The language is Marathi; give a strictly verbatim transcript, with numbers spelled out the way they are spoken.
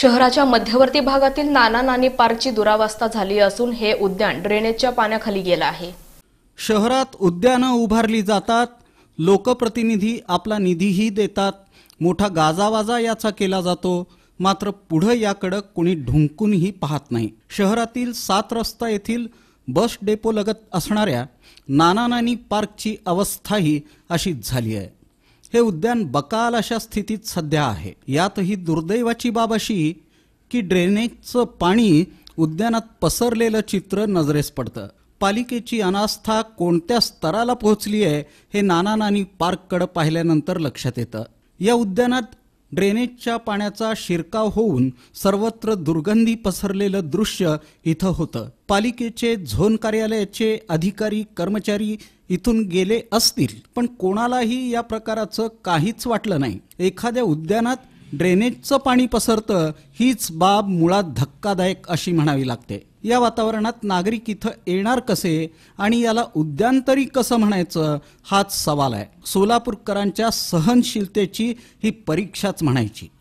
शहराच्या मध्यवर्ती भागातील नाना नानी पार्कची दुरावस्था झाली असून हे उद्यान ड्रेनेजच्या पाण्याखाली गेलं आहे। शहरात उद्यानं उभारली जातात, लोकप्रतिनिधी आपला निधीही देतात, मोठा गाजावाजा याचा केला जातो, मात्र पुढे याकडे कोणी ढुंकूनही पाहत नाही। शहरातील सात रस्ता येथील बस डेपो लगत असणाऱ्या नाना नानी पार्कची अवस्थाही अशीच झाली आहे। हे उद्यान बकाल अशा स्थितीत सध्या आहे। यातही दुर्दैवाची बाब अशी की ड्रेनेजचं पाणी उद्यानात पसरलेलं चित्र नजरेस पडतं। पालिकेची अनास्था कोणत्या स्तराला पोहोचली आहे हे नाना नानी पार्ककडे पाहिल्यानंतर लक्षात येतं। या उद्यानात ड्रेनेजच्या पाण्याचा शिरकाव होऊन सर्वत्र दुर्गंधी पसरलेलं दृश्य इथं होतं। पालिकेचे झोन कार्यालयाचे अधिकारी कर्मचारी इथून गेले असतील, पण कोणालाही या प्रकाराचं काहीच वाटलं नाही। एखाद्या उद्यानात ड्रेनेजचं पाणी पसरतं हीच बाब मुळात धक्कादायक अशी म्हणावी लागते। या वातावरणात नागरिक इथं येणार कसे आणि याला उद्यान तरी कसं म्हणायचं हाच सवाल आहे। सोलापूरकरांच्या सहनशीलतेची ही परीक्षाच म्हणायची।